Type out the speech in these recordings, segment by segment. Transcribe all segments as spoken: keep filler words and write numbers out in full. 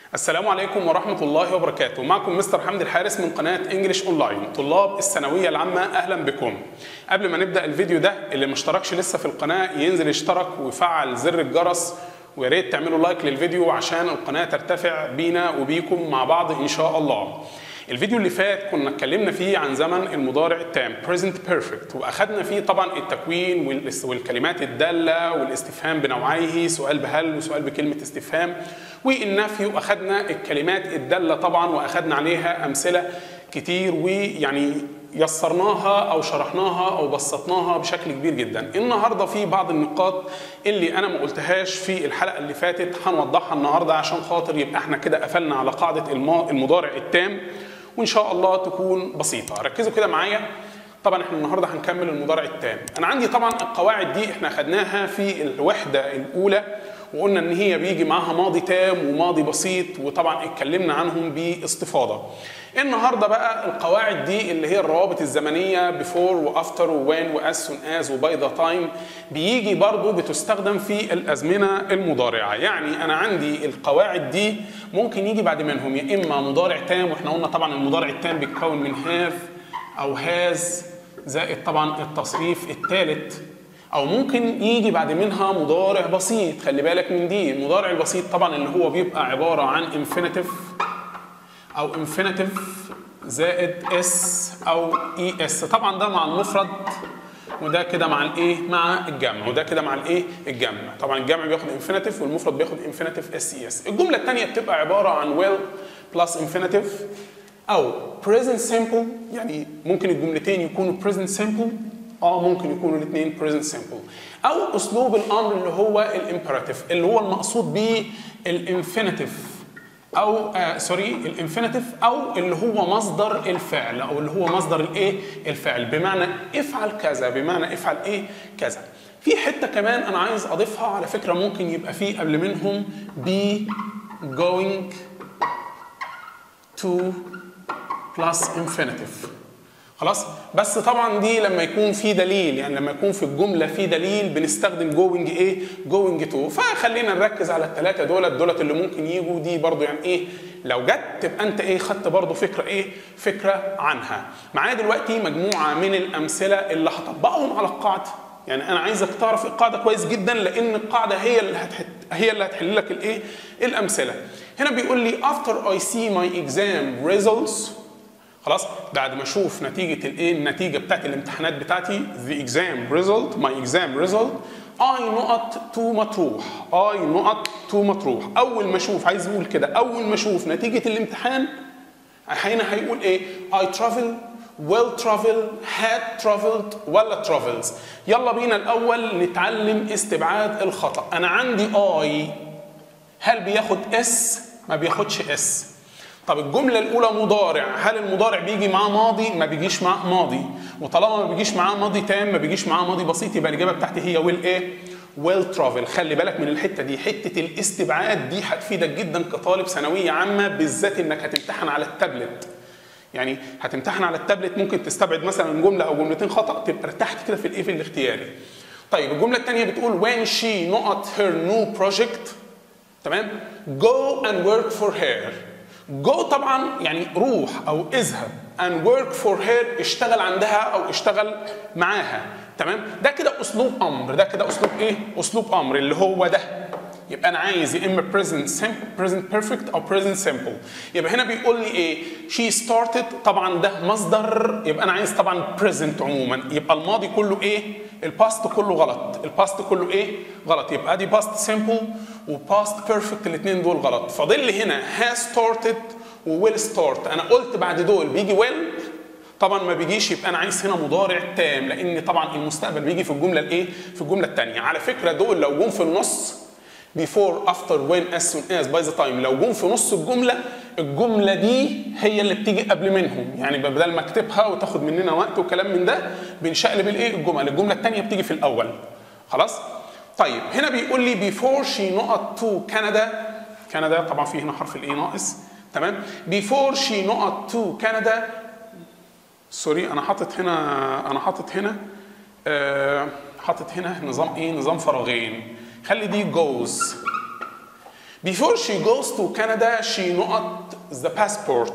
السلام عليكم ورحمة الله وبركاته. معكم مستر حمدي الحارس من قناة انجلش اونلاين. طلاب الثانوية العامة اهلا بكم. قبل ما نبدأ الفيديو ده، اللي مشتركش لسه في القناة ينزل يشترك ويفعل زر الجرس، ويا ريت تعملوا لايك للفيديو عشان القناة ترتفع بينا وبيكم مع بعض ان شاء الله. الفيديو اللي فات كنا اتكلمنا فيه عن زمن المضارع التام present perfect، واخدنا فيه طبعا التكوين والكلمات الدالة والاستفهام بنوعيه، سؤال بهل وسؤال بكلمة استفهام، والنفي، واخدنا الكلمات الدالة طبعا واخدنا عليها امثلة كتير، ويعني يسرناها او شرحناها او بسطناها بشكل كبير جدا. النهارده في بعض النقاط اللي انا ما قلتهاش في الحلقة اللي فاتت هنوضحها النهارده عشان خاطر يبقى احنا كده قفلنا على قاعدة المضارع التام، وان شاء الله تكون بسيطه. ركزوا كده معايا. طبعا احنا النهارده هنكمل المضارع التام. انا عندي طبعا القواعد دي احنا خدناها في الوحده الاولى، وقلنا ان هي بيجي معاها ماضي تام وماضي بسيط، وطبعا اتكلمنا عنهم باستفاضه. النهارده بقى القواعد دي اللي هي الروابط الزمنيه بيفور وافتر ووين واز سون از وباي ذا تايم، بيجي برضو بتستخدم في الازمنه المضارعه. يعني انا عندي القواعد دي ممكن يجي بعد منهم يا اما مضارع تام، واحنا قلنا طبعا المضارع التام بيتكون من هاف او هاز زائد طبعا التصريف الثالث، او ممكن يجي بعد منها مضارع بسيط. خلي بالك من دي، المضارع البسيط طبعا اللي هو بيبقى عباره عن انفينيتيف او انفينيتيف زائد اس او اي اس. طبعا ده مع المفرد، وده كده مع الايه مع الجمع، وده كده مع الايه الجمع. طبعا الجمع بياخد انفينيتيف والمفرد بياخد انفينيتيف اس اي اس. الجمله الثانيه بتبقى عباره عن ويل بلس انفينيتيف او present simple، يعني ممكن الجملتين يكونوا present simple، اه ممكن يكونوا الاثنين present simple، او اسلوب الامر اللي هو الامبيراتيف اللي هو المقصود به الانفينيتيف او آه سوري الانفينيتيف، او اللي هو مصدر الفعل، او اللي هو مصدر الايه الفعل، بمعنى افعل كذا، بمعنى افعل ايه كذا. في حته كمان انا عايز اضيفها على فكره، ممكن يبقى في قبل منهم be going to plus infinitive. خلاص، بس طبعا دي لما يكون في دليل، يعني لما يكون في الجمله في دليل بنستخدم جوينج ايه جوينج تو. فخلينا نركز على الثلاثه دولت دولت اللي ممكن يجوا. دي برضو يعني ايه لو جت تبقى انت ايه خدت برضو فكره ايه فكره عنها. معايا دلوقتي مجموعه من الامثله اللي هطبقهم على القاعده. يعني انا عايزك تعرف القاعده كويس جدا، لان القاعده هي اللي هتحت هي اللي هتحل لك الايه الامثله. هنا بيقول لي after I see my exam results، خلاص بعد ما اشوف نتيجه الايه النتيجه بتاعت الامتحانات بتاعتي the exam result my exam result I نقط to مطروح I نقط to مطروح. اول ما اشوف، عايز يقول كده، اول ما اشوف نتيجه الامتحان هنا هيقول ايه I travel well travel had traveled ولا travels. يلا بينا الاول نتعلم استبعاد الخطا. انا عندي I هل بياخد اس؟ ما بياخدش اس. طب الجملة الأولى مضارع، هل المضارع بيجي معاه ماضي؟ ما بيجيش معاه ماضي، وطالما ما بيجيش معاه ماضي تام، ما بيجيش معاه ماضي بسيط، يبقى الإجابة بتاعتي هي ويل إيه؟ ويل ترافل. خلي بالك من الحتة دي، حتة الاستبعاد دي هتفيدك جدا كطالب ثانوية عامة، بالذات إنك هتمتحن على التابلت. يعني هتمتحن على التابلت، ممكن تستبعد مثلا جملة أو جملتين خطأ، تبقى ارتحت كده في الإيه في الاختياري. طيب الجملة الثانية بتقول when she نقط her new project، تمام؟ go and work for her. جو طبعا يعني روح او اذهب، and work for her اشتغل عندها او اشتغل معاها، تمام؟ ده كده اسلوب امر، ده كده اسلوب ايه؟ اسلوب امر اللي هو ده. يبقى انا عايز يا اما present simple present perfect او present simple. يبقى هنا بيقول لي ايه؟ she started، طبعا ده مصدر، يبقى انا عايز طبعا present عموما، يبقى الماضي كله ايه؟ الباست كله غلط، الباست كله ايه؟ غلط. يبقى دي باست simple وباست perfect، الاثنين دول غلط. فاضل لي هنا has started وwill start. انا قلت بعد دول بيجي will، طبعا ما بيجيش، يبقى انا عايز هنا مضارع تام، لان طبعا المستقبل بيجي في الجمله الايه؟ في الجمله الثانيه. على فكره دول لو جم في النص before after when as soon as by the time، لو جم في نص الجمله، الجمله دي هي اللي بتيجي قبل منهم. يعني بدل ما اكتبها وتاخد مننا وقت وكلام من ده، بنشقلب الايه الجمل، الجمله الثانيه بتيجي في الاول. خلاص؟ طيب هنا بيقول لي before she نقط to Canada، كندا طبعا في هنا حرف الايه ناقص، تمام؟ before she نقط to Canada، سوري انا حاطط هنا انا حاطط هنا آه حاطط هنا نظام ايه؟ نظام فراغين. خلي دي goes Before she goes to Canada she not the passport.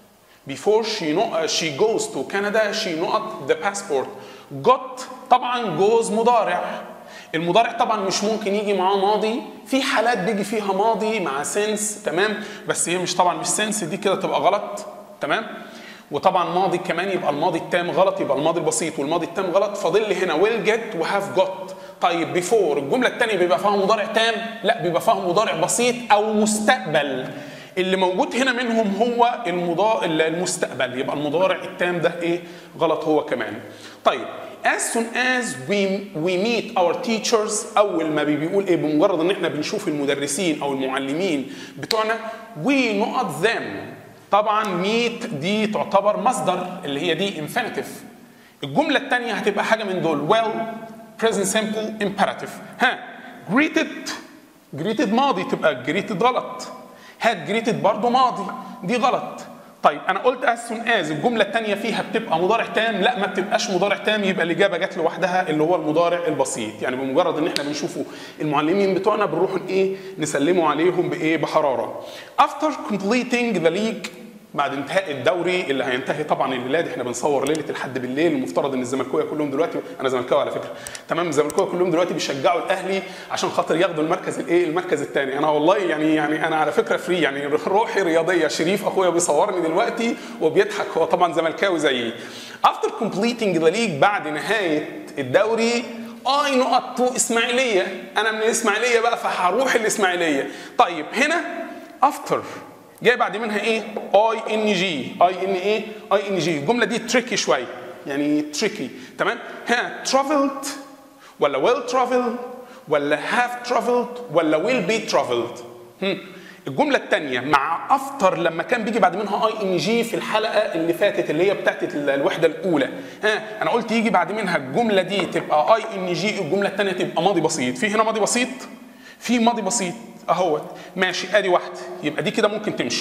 Before she not she goes to Canada she not the passport. got طبعا جوز مضارع. المضارع طبعا مش ممكن يجي معاه ماضي، في حالات بيجي فيها ماضي مع سنس، تمام، بس هي مش طبعا مش سنس، دي كده تبقى غلط، تمام. وطبعا ماضي كمان يبقى الماضي التام غلط، يبقى الماضي البسيط والماضي التام غلط. فاضل لي هنا will get وهاف got. طيب بيفور الجمله الثانيه بيبقى فيها مضارع تام؟ لا، بيبقى فيها مضارع بسيط او مستقبل. اللي موجود هنا منهم هو المضارع المستقبل، يبقى المضارع التام ده ايه؟ غلط هو كمان. طيب as soon as we we meet our teachers، اول ما بيقول ايه؟ بمجرد ان احنا بنشوف المدرسين او المعلمين بتوعنا we not them. طبعا meet دي تعتبر مصدر اللي هي دي infinitive. الجمله الثانيه هتبقى حاجه من دول well present simple imperative. ها greeted greeted ماضي تبقى greeted غلط. had greeted برضو ماضي دي غلط. طيب انا قلت as soon as الجمله الثانيه فيها بتبقى مضارع تام؟ لا، ما بتبقاش مضارع تام، يبقى الاجابه جت لوحدها اللي هو المضارع البسيط. يعني بمجرد ان احنا بنشوفوا المعلمين بتوعنا بنروح ايه؟ نسلموا عليهم بايه؟ بحراره. after completing the league، بعد انتهاء الدوري اللي هينتهي طبعا الليله دي، احنا بنصور ليله الحد بالليل، المفترض ان الزملكاويه كلهم دلوقتي، انا زملكاوي على فكره، تمام، الزملكاويه كلهم دلوقتي بيشجعوا الاهلي عشان خاطر ياخدوا المركز الايه؟ المركز الثاني. انا والله يعني يعني انا على فكره فري، يعني روحي رياضيه. شريف اخويا بيصورني دلوقتي وبيضحك، هو طبعا زملكاوي زيي. after completing the league، بعد نهايه الدوري، اي نقط تو اسماعيليه، انا من الاسماعيليه بقى فهروح الاسماعيليه. طيب هنا after جاي بعد منها ايه؟ اي ان جي. اي ان ايه؟ اي ان جي. الجمله دي تريكي شويه، يعني تريكي، تمام. ها traveled ولا will travel ولا have traveled ولا will be traveled؟ هم. الجمله الثانيه مع افتر لما كان بيجي بعد منها اي ان جي في الحلقه اللي فاتت اللي هي بتاعت الوحده الاولى، ها انا قلت يجي بعد منها الجمله دي تبقى اي ان جي، الجمله الثانيه تبقى ماضي بسيط. في هنا ماضي بسيط، في ماضي بسيط اهوت، ماشي، ادي واحده، يبقى دي كده ممكن تمشي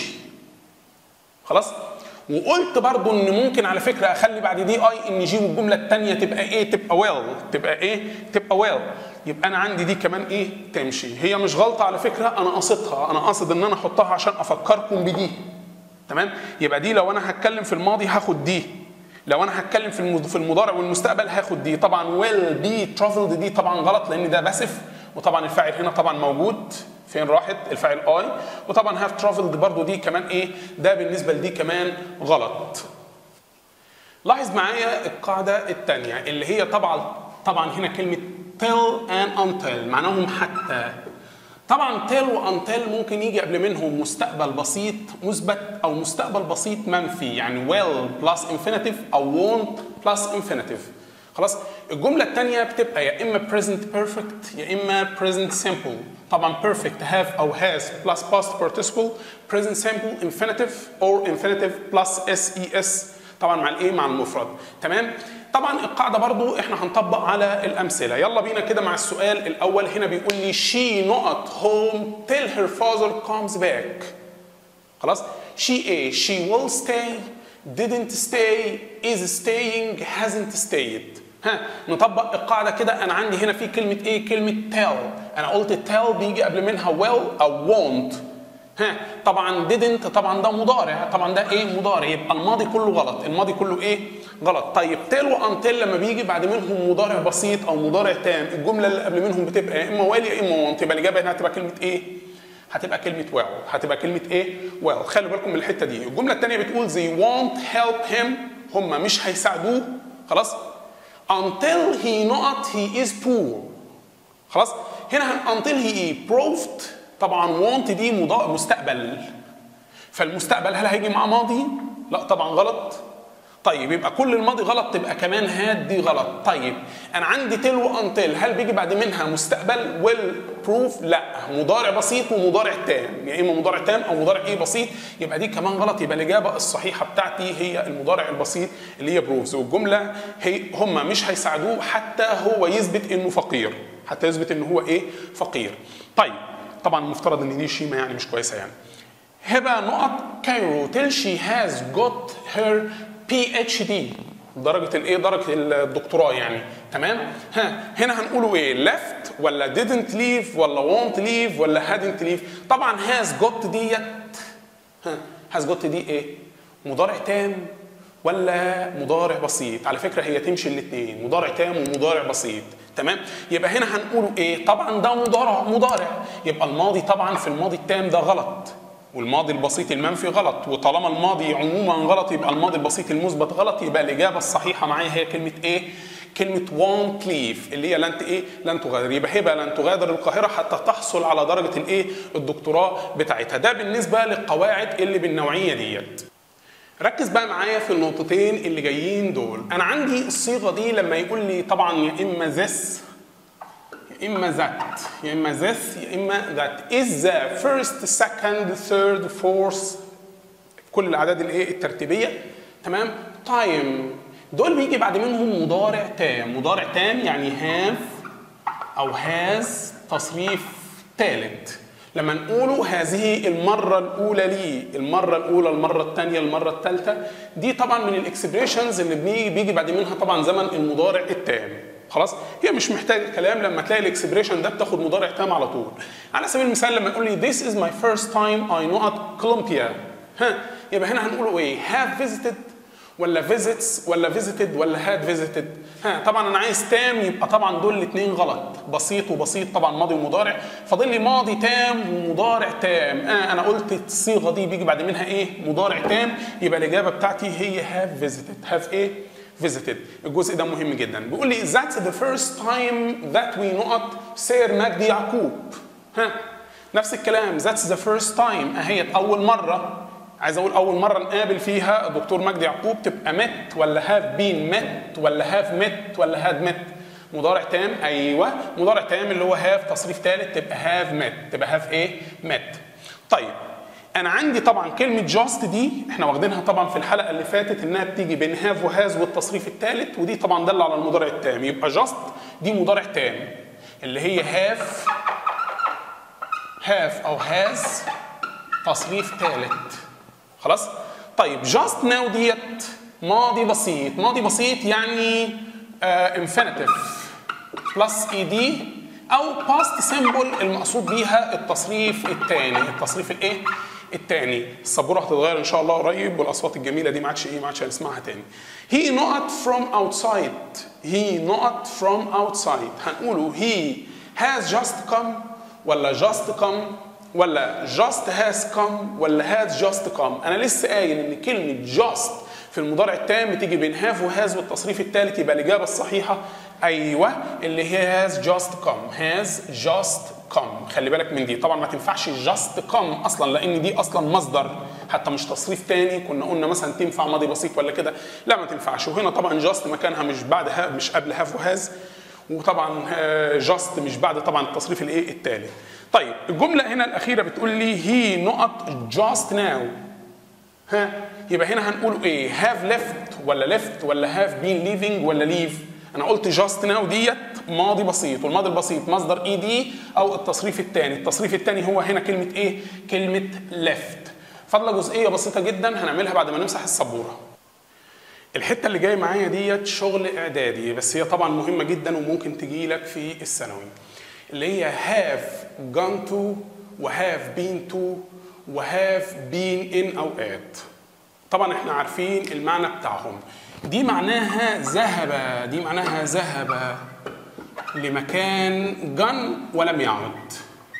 خلاص. وقلت برضو ان ممكن على فكره اخلي بعد دي اي ان جي والجمله الثانيه تبقى ايه؟ تبقى ويل well. تبقى ايه؟ تبقى ويل well. يبقى انا عندي دي كمان ايه؟ تمشي. هي مش غلطه على فكره، انا قصدها، انا قاصد ان انا احطها عشان افكركم بدي، تمام. يبقى دي لو انا هتكلم في الماضي هاخد دي، لو انا هتكلم في في المضارع والمستقبل هاخد دي. طبعا will be traveled دي طبعا غلط لان ده باسف، وطبعا الفاعل هنا طبعا موجود، فين راحت الفاعل اي. وطبعا هاف ترافلد برضو دي كمان ايه؟ ده بالنسبه لدي كمان غلط. لاحظ معايا القاعده الثانيه اللي هي طبعا طبعا هنا كلمه till and until معناهم حتى. طبعا till و until ممكن يجي قبل منهم مستقبل بسيط مثبت او مستقبل بسيط منفي، يعني will plus infinitive او won't plus infinitive. خلاص. الجمله الثانيه بتبقى يا اما present perfect يا اما present simple. طبعا perfect have او has plus past participle، present simple infinitive or infinitive plus ses طبعا مع الايه؟ مع المفرد، تمام. طبعا القاعده برضو احنا هنطبق على الامثله. يلا بينا كده مع السؤال الاول. هنا بيقول لي she not home till her father comes back. خلاص. she a she will stay didn't stay is staying hasn't stayed. ها نطبق القاعده كده. انا عندي هنا في كلمه ايه؟ كلمه tell. انا قلت tell بيجي قبل منها will او won't. ها طبعا didn't طبعا ده مضارع، طبعا ده ايه؟ مضارع، يبقى الماضي كله غلط، الماضي كله ايه؟ غلط. طيب till وuntil لما بيجي بعد منهم مضارع بسيط او مضارع تام، الجمله اللي قبل منهم بتبقى يا اما will يا اما won't، يبقى الاجابه هنا هتبقى كلمه ايه؟ هتبقى كلمه will، هتبقى كلمه ايه؟ will. خلوا بالكم من الحته دي. الجمله الثانيه بتقول they won't help him، هم مش هيساعدوه، خلاص، until he not he is poor. خلاص. هنا until he proved طبعا won't دي مستقبل، فالمستقبل هل هيجي مع ماضي؟ لا طبعا غلط. طيب يبقى كل الماضي غلط، تبقى كمان هاد دي غلط. طيب انا عندي till وانتل، هل بيجي بعد منها مستقبل؟ will prove لا، مضارع بسيط ومضارع تام، يا اما مضارع تام او مضارع ايه؟ بسيط، يبقى دي كمان غلط. يبقى الاجابه الصحيحه بتاعتي هي المضارع البسيط اللي هي proves. والجمله هي هم مش هيساعدوه حتى هو يثبت انه فقير، حتى يثبت انه هو ايه؟ فقير. طيب طبعا المفترض ان دي شيمه يعني مش كويسه يعني. هبه نقط كايرو till she has got her بي اتش دي. درجه الايه درجه الدكتوراه يعني. تمام. ها هنا هنقوله ايه؟ left ولا didn't leave ولا won't leave ولا hadn't leave؟ طبعا has got ديت ها has got دي ايه؟ مضارع تام ولا مضارع بسيط؟ على فكره هي تمشي الاثنين، مضارع تام ومضارع بسيط. تمام. يبقى هنا هنقوله ايه؟ طبعا ده مضارع مضارع، يبقى الماضي طبعا في الماضي التام ده غلط، والماضي البسيط المنفي غلط، وطالما الماضي عموما غلط يبقى الماضي البسيط المثبت غلط. يبقى الاجابه الصحيحه معايا هي كلمه ايه؟ كلمه won't leave اللي هي لن ايه؟ لن تغادر. يبقى هبه لن تغادر القاهره حتى تحصل على درجه الايه؟ الدكتوراه بتاعتها. ده بالنسبه للقواعد اللي بالنوعيه ديت. ركز بقى معايا في النقطتين اللي جايين دول. انا عندي الصيغه دي لما يقول لي طبعا يا اما this يا اما that يا اما this يا اما that is the first second third fourth كل الاعداد الايه الترتيبيه. تمام. time دول بيجي بعد منهم مضارع تام. مضارع تام يعني have او has تصريف ثالث. لما نقوله هذه المرة الأولى لي، المرة الأولى، المرة الثانية، المرة الثالثة، دي طبعا من الاكسبريشنز اللي بيجي بيجي بعد منها طبعا زمن المضارع التام. خلاص؟ هي مش محتاجة كلام، لما تلاقي الاكسبريشن ده بتاخد مضارع تام على طول. على سبيل المثال لما يقول لي this is my first time I know at Columbia، ها يبقى هنا هنقوله ايه؟ have visited ولا visits ولا visited ولا had visited؟ ها طبعا انا عايز تام، يبقى طبعا دول الاثنين غلط، بسيط وبسيط طبعا ماضي ومضارع، فاضل لي ماضي تام ومضارع تام. آه انا قلت الصيغه دي بيجي بعد منها ايه؟ مضارع تام، يبقى الاجابه بتاعتي هي have visited. have ايه؟ visited. الجزء ده مهم جدا. بيقول لي that's the first time that we know at سير مجدي يعقوب. ها نفس الكلام that's the first time اهي اول مره. عايز اقول اول مره نقابل فيها الدكتور مجدي يعقوب تبقى met ولا have been met ولا have met ولا had met؟ مضارع تام. ايوه مضارع تام اللي هو have تصريف ثالث تبقى have met، تبقى have ايه؟ met. طيب انا عندي طبعا كلمه just دي احنا واخدينها طبعا في الحلقه اللي فاتت انها بتيجي بين have وهاز والتصريف الثالث، ودي طبعا دل على المضارع التام. يبقى just دي مضارع تام اللي هي have have او has تصريف ثالث. خلاص؟ طيب just now ديت ماضي بسيط. ماضي بسيط يعني infinitive plus ed او past simple المقصود بيها التصريف الثاني. التصريف الايه؟ الثاني. السبوره هتتغير ان شاء الله قريب، والاصوات الجميله دي ما عادش ايه؟ ما عادش هنسمعها تاني. he not from outside. he not from outside هنقوله he has just come ولا just come ولا just has come ولا has just come؟ انا لسه قايل ان كلمه just في المضارع التام بتيجي بين have وهاز والتصريف الثالث، يبقى الاجابه الصحيحه ايوه اللي هي has just come. has just come. خلي بالك من دي، طبعا ما تنفعش just come اصلا لان دي اصلا مصدر حتى مش تصريف ثاني. كنا قلنا مثلا تنفع ماضي بسيط ولا كده، لا ما تنفعش. وهنا طبعا just مكانها مش بعد ها مش قبل have وهاز، وطبعا just مش بعد طبعا التصريف الايه الثالث. طيب الجمله هنا الاخيره بتقول لي he not just now. ها يبقى هنا هنقول ايه؟ have left ولا left ولا have been leaving ولا leave؟ انا قلت just now ديت ماضي بسيط، والماضي البسيط مصدر اي دي او التصريف الثاني. التصريف الثاني هو هنا كلمه ايه؟ كلمه left. فاضله جزئيه بسيطه جدا هنعملها بعد ما نمسح السبوره. الحته اللي جايه معايا ديت شغل اعدادي، بس هي طبعا مهمه جدا وممكن تجي لك في الثانوي، اللي هي have gone to وhave been to وhave been in اوقات. طبعا احنا عارفين المعنى بتاعهم. دي معناها ذهب، دي معناها ذهب لمكان gone ولم يعد،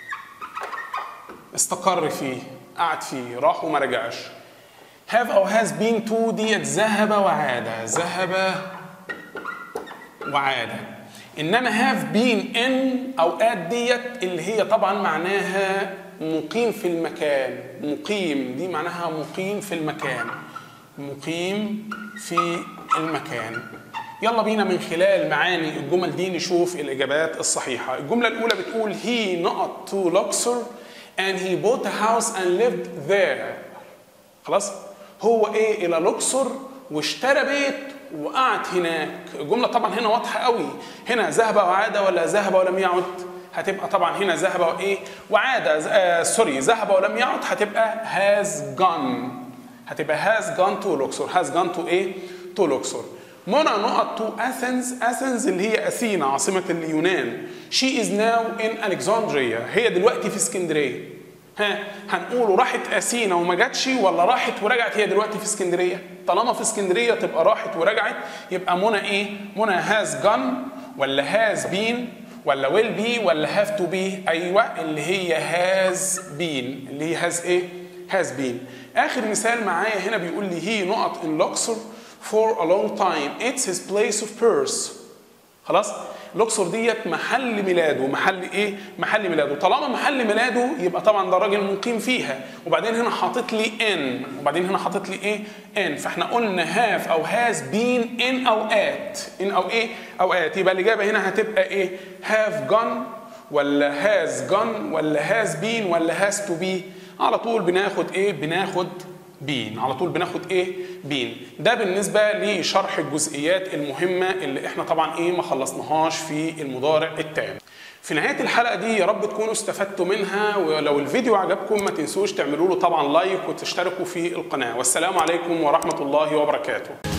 استقر فيه، قعد فيه، راح وما رجعش. have أو has been to ديت ذهب وعاد، ذهب وعاد. إنما have been in أوقات ديت اللي هي طبعا معناها مقيم في المكان. مقيم دي معناها مقيم في المكان، مقيم في المكان. يلا بينا من خلال معاني الجمل دي نشوف الإجابات الصحيحة. الجملة الأولى بتقول he not to Luxor and he bought a house and lived there. خلاص؟ هو إيه إلى لوكسور واشترى بيت وقعد هناك. الجملة طبعا هنا واضحة قوي. هنا ذهب وعاد ولا ذهب ولم يعد؟ هتبقى طبعا هنا ذهب وايه؟ وعاد. آه سوري ذهب ولم يعد هتبقى has gone. هتبقى has gone to Luxor. has gone to ايه؟ to Luxor. منى نقط to Athens. Athens اللي هي أثينا عاصمة اليونان. She is now in Alexandria. هي دلوقتي في اسكندرية. ها هنقوله راحت أثينا وما جاتش ولا راحت ورجعت هي دلوقتي في اسكندرية؟ طالما في اسكندرية تبقى راحت ورجعت. يبقى منى إيه؟ منى has gone ولا has been ولا will be ولا have to be؟ أيوه اللي هي has been، اللي هي has إيه؟ has been. آخر مثال معايا هنا بيقول لي هي نقط in Luxor for a long time. It's his place of birth. خلاص؟ لوكسور ديت محل ميلاده. محل ايه؟ محل ميلاده. طالما محل ميلاده يبقى طبعا ده راجل مقيم فيها. وبعدين هنا حاطط لي ان، وبعدين هنا حاطط لي ايه؟ ان. فاحنا قلنا هاف او هاز بين ان او ات. ان او ايه؟ او ات. يبقى الاجابه هنا هتبقى ايه؟ هاف جون ولا هاز جون ولا هاز بين ولا هاز تو بي؟ على طول بناخد ايه؟ بناخد بين. على طول بناخد ايه؟ بين. ده بالنسبه لشرح الجزئيات المهمه اللي احنا طبعا ايه ما خلصناهاش في المضارع التام. في نهايه الحلقه دي يا رب تكونوا استفدتوا منها، ولو الفيديو عجبكم ما تنسوش تعملوا له طبعا لايك وتشتركوا في القناه. والسلام عليكم ورحمه الله وبركاته.